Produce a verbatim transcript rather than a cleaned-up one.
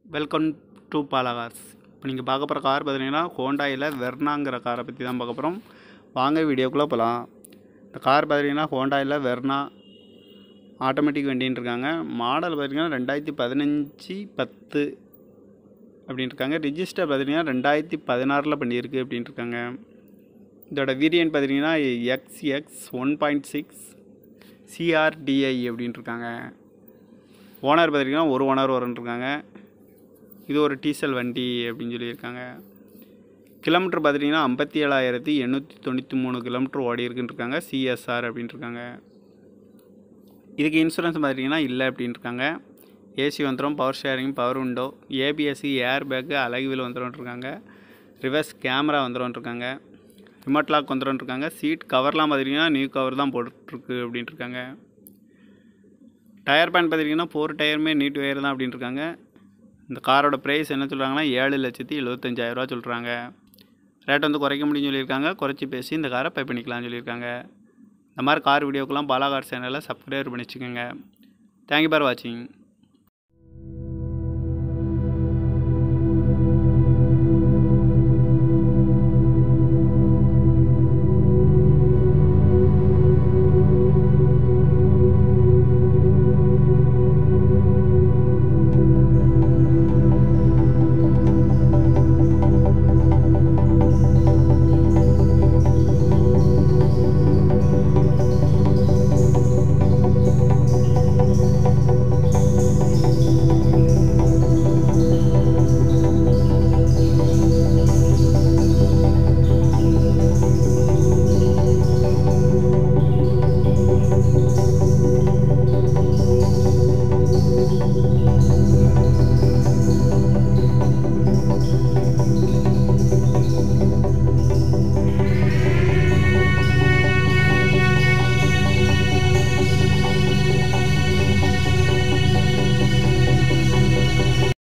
Welcome to Bala cars. இப்போ நீங்கள் பார்க்க போகிற கார் பார்த்தீங்கன்னா ஹோண்டாயில் வெர்னாங்கிற காரை பற்றி தான் பார்க்க போகிறோம். வாங்க வீடியோக்குள்ளே போகலாம். இந்த கார் பார்த்தீங்கன்னா ஹோண்டாயில் வெர்னா ஆட்டோமேட்டிக் வண்டின்னு இருக்காங்க. மாடல் பார்த்தீங்கன்னா ரெண்டாயிரத்தி பதினஞ்சு பத்து அப்படின்ட்டு இருக்காங்க. ரிஜிஸ்டர் பார்த்தீங்கன்னா ரெண்டாயிரத்தி பதினாறில் பண்ணியிருக்கு அப்படின்ட்டு இருக்காங்க. இதோட வேரியன்ட் பார்த்தீங்கன்னா X X one point six CRDI அப்படின்ட்டு இருக்காங்க. ஓனர் பார்த்தீங்கன்னா ஒரு ஓனர் வருன்ட்ருக்காங்க. இது ஒரு டீசல் வண்டி அப்படின்னு சொல்லியிருக்காங்க. கிலோமீட்டர் பார்த்துட்டிங்கன்னா ஐம்பத்தி ஏழாயிரத்தி எண்ணூற்றி தொண்ணூற்றி மூணு கிலோமீட்டர் ஓடி இருக்குன்னு இருக்காங்க. சிஎஸ்ஆர் அப்படின்ட்டு இருக்காங்க. இதுக்கு இன்சூரன்ஸ் பார்த்திங்கன்னா இல்லை அப்படின்ட்டு இருக்காங்க. ஏசி வந்துடும், பவர் ஷேரிங், பவர் விண்டோ, ஏபிஎஸ்சி, ஏர் பேக்கு, அழகுவில் வந்துடும்ன்ட்ருக்காங்க. ரிவர்ஸ் கேமரா வந்துடும்ன்ட்ருக்காங்க. ரிமோட் லாக் வந்துடும்ன்ட்ருக்காங்க. சீட் கவர்லாம் பார்த்திங்கன்னா நியூ கவர் தான் போட்டுருக்கு அப்படின்ட்டு இருக்காங்க. டயர் பேன் பார்த்திங்கன்னா ஃபோர் டயருமே நீட் டயர் தான் அப்படின்ட்டு இருக்காங்க. இந்த காரோட ப்ரைஸ் என்ன சொல்கிறாங்கன்னா ஏழு லட்சத்தி எழுபத்தஞ்சாயிரரூவா சொல்கிறாங்க. ரேட் வந்து குறைக்க முடியும்னு சொல்லியிருக்காங்க. குறைச்சி பேசி இந்த காரை பை பண்ணிக்கலாம்னு சொல்லியிருக்காங்க. இந்த மாதிரி கார் வீடியோக்கெல்லாம் பாலா கார் சேனலில் சப்ஸ்கிரைப் பண்ணி வச்சுக்கோங்க. தேங்க்யூ ஃபார் வாட்சிங்.